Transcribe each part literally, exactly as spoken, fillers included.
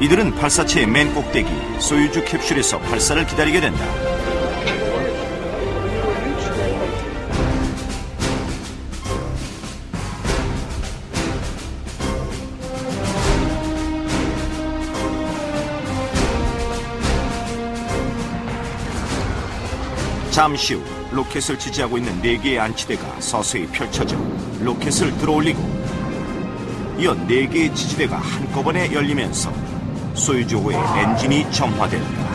이들은 발사체의 맨 꼭대기 소유주 캡슐에서 발사를 기다리게 된다. 잠시 후 로켓을 지지하고 있는 네 개의 안치대가 서서히 펼쳐져 로켓을 들어올리고 이어 네 개의 지지대가 한꺼번에 열리면서 소유주호의 엔진이 점화된다.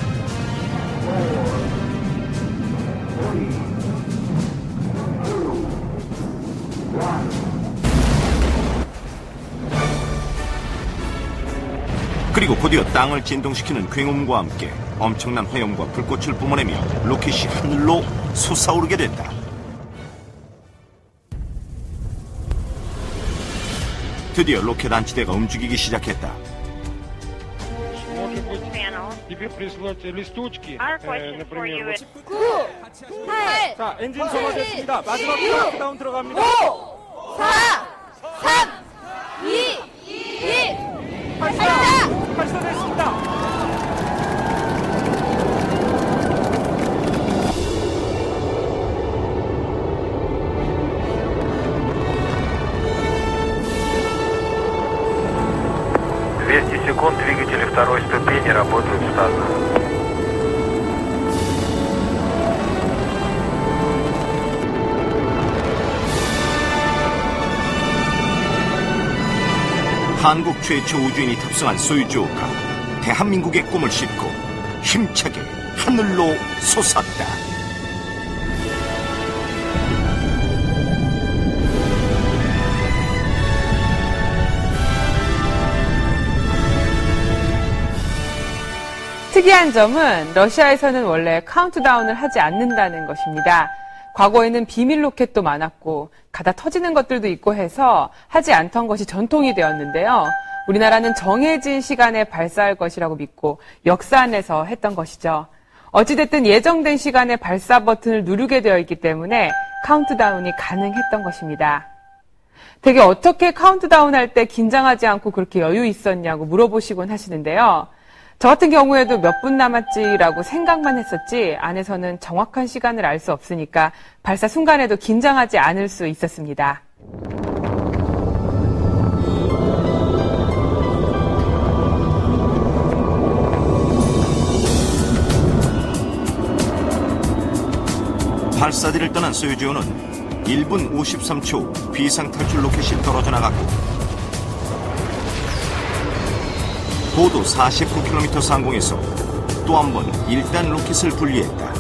그리고 곧이어 땅을 진동시키는 굉음과 함께 엄청난 화염과 불꽃을 뿜어내며 로켓이 하늘로 솟아오르게 된다. 드디어 로켓 안치대가 움직이기 시작했다. 구, 팔, 자, 엔진 점화됐습니다. 마지막 카운트다운 들어갑니다. 오, 사, 삼, 이, 일, 발사! 발사됐습니다. двести секунд, двигатели второй ступени работают штатно. 한국 최초 우주인이 탑승한 소유주호가 대한민국의 꿈을 싣고 힘차게 하늘로 솟았다. 특이한 점은 러시아에서는 원래 카운트다운을 하지 않는다는 것입니다. 과거에는 비밀 로켓도 많았고 가다 터지는 것들도 있고 해서 하지 않던 것이 전통이 되었는데요. 우리나라는 정해진 시간에 발사할 것이라고 믿고 역사 안에서 했던 것이죠. 어찌됐든 예정된 시간에 발사 버튼을 누르게 되어 있기 때문에 카운트다운이 가능했던 것입니다. 되게 어떻게 카운트다운 할 때 긴장하지 않고 그렇게 여유 있었냐고 물어보시곤 하시는데요. 저 같은 경우에도 몇 분 남았지라고 생각만 했었지 안에서는 정확한 시간을 알 수 없으니까 발사 순간에도 긴장하지 않을 수 있었습니다. 발사대를 떠난 소유주호는 일 분 오십삼 초 후 비상탈출 로켓이 떨어져 나갔고 고도 사십구 킬로미터 상공에서 또 한 번 일 단 로켓을 분리했다.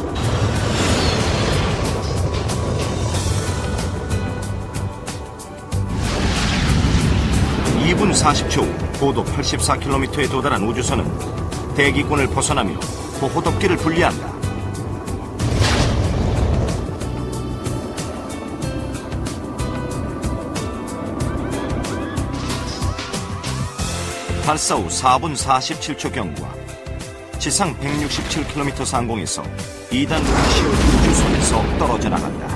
이 분 사십 초 후 고도 팔십사 킬로미터에 도달한 우주선은 대기권을 벗어나며 호호덮개를 분리한다. 발사 후 사 분 사십칠 초 경과 지상 백육십칠 킬로미터 상공에서 이 단 로켓이 우주선에서 떨어져 나간다.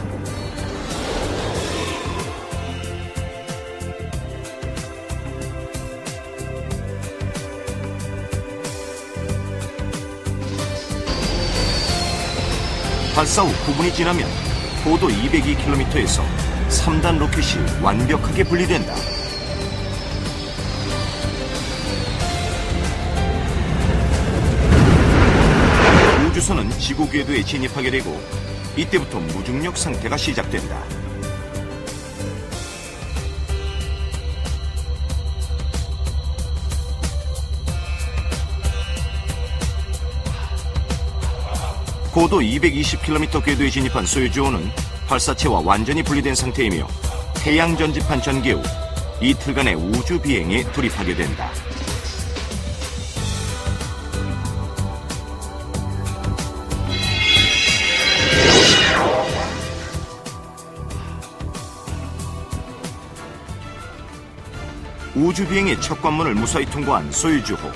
발사 후 구 분이 지나면 고도 이백이 킬로미터에서 삼 단 로켓이 완벽하게 분리된다. 우주선은 지구 궤도에 진입하게 되고 이때부터 무중력 상태가 시작된다. 고도 이백이십 킬로미터 궤도에 진입한 소유주호는 발사체와 완전히 분리된 상태이며 태양 전지판 전개 후 이틀간의 우주 비행에 돌입하게 된다. 우주 비행의 첫 관문을 무사히 통과한 소유주호.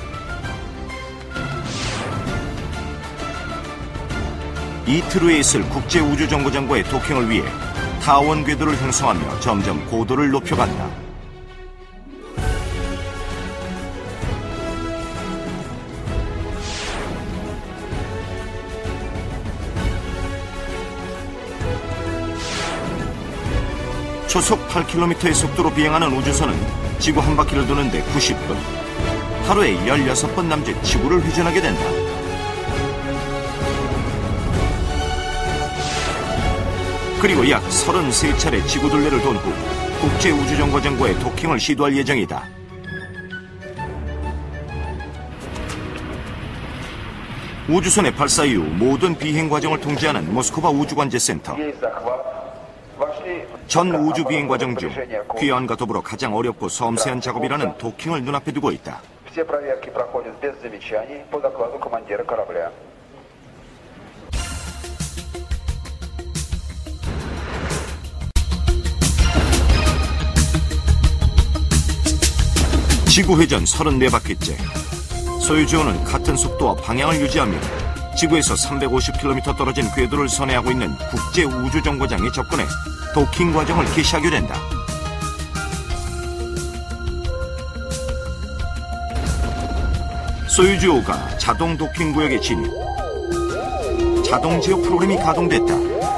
이틀 후에 있을 국제우주정거장과의 도킹을 위해 타원 궤도를 형성하며 점점 고도를 높여간다. 초속 팔 킬로미터의 속도로 비행하는 우주선은 지구 한 바퀴를 도는데 구십 분, 하루에 열여섯 번 남짓 지구를 회전하게 된다. 그리고 약 서른세 차례 지구 둘레를 돈 후 국제우주정거장과의 도킹을 시도할 예정이다. 우주선의 발사 이후 모든 비행 과정을 통제하는 모스크바 우주관제센터. 전 우주 비행 과정 중 귀환과 더불어 가장 어렵고 섬세한 작업이라는 도킹을 눈앞에 두고 있다. 지구 회전 서른네 바퀴째. 소유주호는 같은 속도와 방향을 유지하며 지구에서 삼백오십 킬로미터 떨어진 궤도를 선회하고 있는 국제우주정거장에 접근해 도킹 과정을 개시하게 된다. 소유주호가 자동 도킹 구역에 진입. 자동 제어 프로그램이 가동됐다.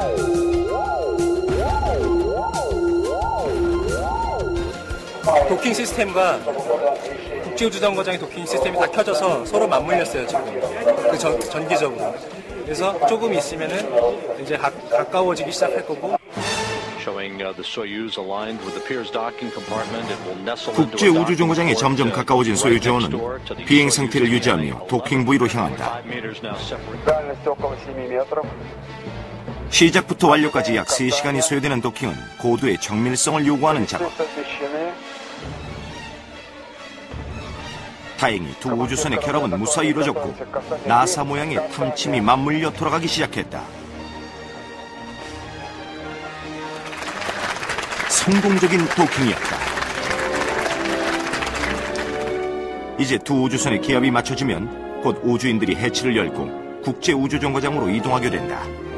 도킹 시스템과 국제우주정거장의 도킹 시스템이 다 켜져서 서로 맞물렸어요, 지금. 그 전, 전기적으로. 그래서 조금 있으면은 이제 가, 가까워지기 시작할 거고. 국제우주정거장에 점점 가까워진 소유주호는 비행 상태를 유지하며 도킹 부위로 향한다. 시작부터 완료까지 약 세 시간이 소요되는 도킹은 고도의 정밀성을 요구하는 작업. 다행히 두 우주선의 결합은 무사히 이루어졌고 나사 모양의 탐침이 맞물려 돌아가기 시작했다. 성공적인 도킹이었다. 이제 두 우주선의 기압이 맞춰지면 곧 우주인들이 해치를 열고 국제우주정거장으로 이동하게 된다.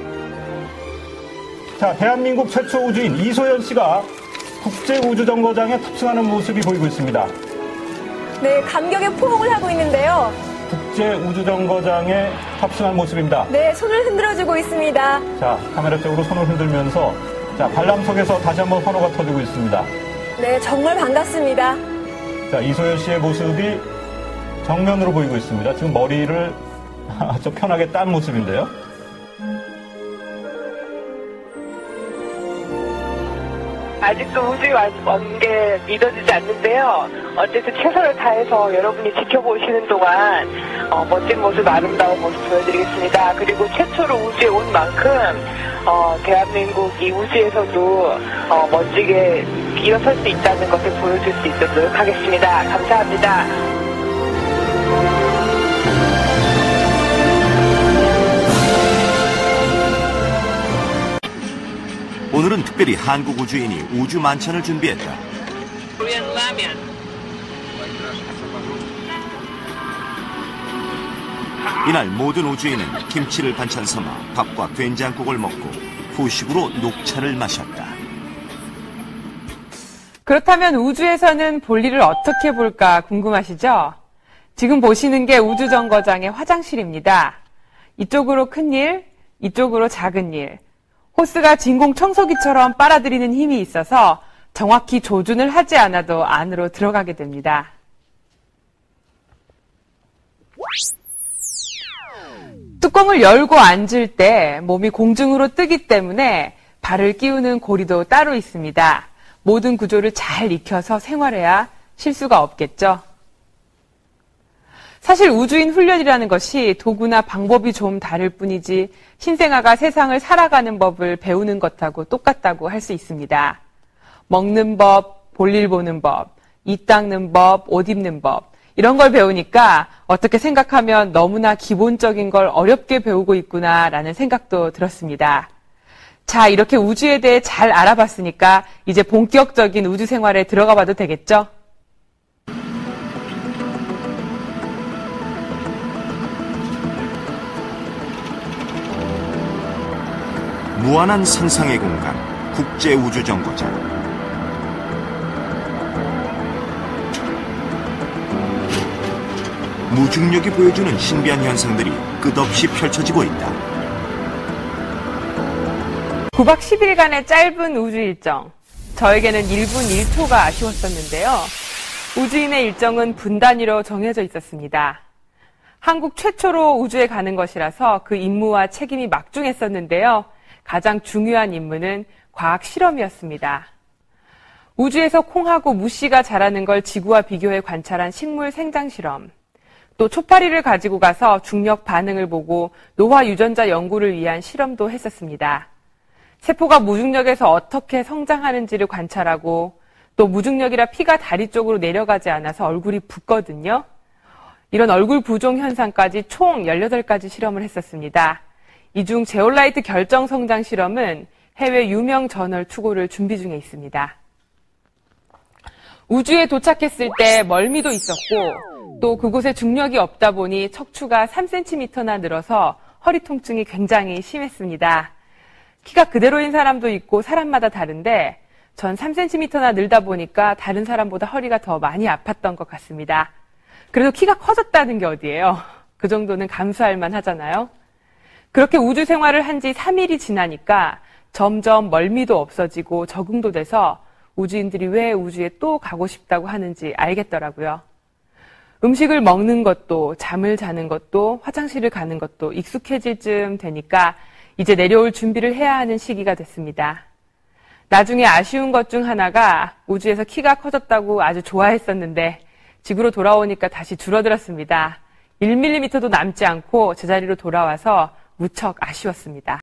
자, 대한민국 최초 우주인 이소연 씨가 국제우주정거장에 탑승하는 모습이 보이고 있습니다. 네, 감격의 포옹을 하고 있는데요. 국제우주정거장에 탑승한 모습입니다. 네, 손을 흔들어주고 있습니다. 자, 카메라 쪽으로 손을 흔들면서 자, 관람석에서 다시 한번 환호가 터지고 있습니다. 네, 정말 반갑습니다. 자, 이소연 씨의 모습이 정면으로 보이고 있습니다. 지금 머리를 아주 편하게 딴 모습인데요. 아직도 우주에 온 게 믿어지지 않는데요. 어쨌든 최선을 다해서 여러분이 지켜보시는 동안 어, 멋진 모습, 아름다운 모습 보여드리겠습니다. 그리고 최초로 우주에 온 만큼 어, 대한민국 이 우주에서도 어, 멋지게 일어설 수 있다는 것을 보여줄 수 있도록 하겠습니다. 감사합니다. 오늘은 특별히 한국 우주인이 우주 만찬을 준비했다. 이날 모든 우주인은 김치를 반찬 삼아 밥과 된장국을 먹고 후식으로 녹차를 마셨다. 그렇다면 우주에서는 볼일을 어떻게 볼까 궁금하시죠? 지금 보시는 게 우주정거장의 화장실입니다. 이쪽으로 큰 일, 이쪽으로 작은 일. 호스가 진공 청소기처럼 빨아들이는 힘이 있어서 정확히 조준을 하지 않아도 안으로 들어가게 됩니다. 뚜껑을 열고 앉을 때 몸이 공중으로 뜨기 때문에 발을 끼우는 고리도 따로 있습니다. 모든 구조를 잘 익혀서 생활해야 실수가 없겠죠. 사실 우주인 훈련이라는 것이 도구나 방법이 좀 다를 뿐이지 신생아가 세상을 살아가는 법을 배우는 것하고 똑같다고 할 수 있습니다. 먹는 법, 볼일 보는 법, 이 닦는 법, 옷 입는 법 이런 걸 배우니까 어떻게 생각하면 너무나 기본적인 걸 어렵게 배우고 있구나라는 생각도 들었습니다. 자, 이렇게 우주에 대해 잘 알아봤으니까 이제 본격적인 우주 생활에 들어가 봐도 되겠죠? 무한한 상상의 공간, 국제우주정거장. 무중력이 보여주는 신비한 현상들이 끝없이 펼쳐지고 있다. 구 박 십 일간의 짧은 우주 일정. 저에게는 일 분 일 초가 아쉬웠었는데요. 우주인의 일정은 분 단위로 정해져 있었습니다. 한국 최초로 우주에 가는 것이라서 그 임무와 책임이 막중했었는데요. 가장 중요한 임무는 과학 실험이었습니다. 우주에서 콩하고 무씨가 자라는 걸 지구와 비교해 관찰한 식물 생장 실험, 또 초파리를 가지고 가서 중력 반응을 보고 노화 유전자 연구를 위한 실험도 했었습니다. 세포가 무중력에서 어떻게 성장하는지를 관찰하고 또 무중력이라 피가 다리 쪽으로 내려가지 않아서 얼굴이 붓거든요. 이런 얼굴 부종 현상까지 총 열여덟 가지 실험을 했었습니다. 이 중 제올라이트 결정 성장 실험은 해외 유명 저널 투고를 준비 중에 있습니다. 우주에 도착했을 때 멀미도 있었고 또 그곳에 중력이 없다 보니 척추가 삼 센티미터나 늘어서 허리 통증이 굉장히 심했습니다. 키가 그대로인 사람도 있고 사람마다 다른데 전 삼 센티미터나 늘다 보니까 다른 사람보다 허리가 더 많이 아팠던 것 같습니다. 그래도 키가 커졌다는 게 어디예요? 그 정도는 감수할 만 하잖아요. 그렇게 우주 생활을 한 지 삼 일이 지나니까 점점 멀미도 없어지고 적응도 돼서 우주인들이 왜 우주에 또 가고 싶다고 하는지 알겠더라고요. 음식을 먹는 것도 잠을 자는 것도 화장실을 가는 것도 익숙해질 쯤 되니까 이제 내려올 준비를 해야 하는 시기가 됐습니다. 나중에 아쉬운 것 중 하나가 우주에서 키가 커졌다고 아주 좋아했었는데 지구로 돌아오니까 다시 줄어들었습니다. 일 밀리미터도 남지 않고 제자리로 돌아와서 무척 아쉬웠습니다.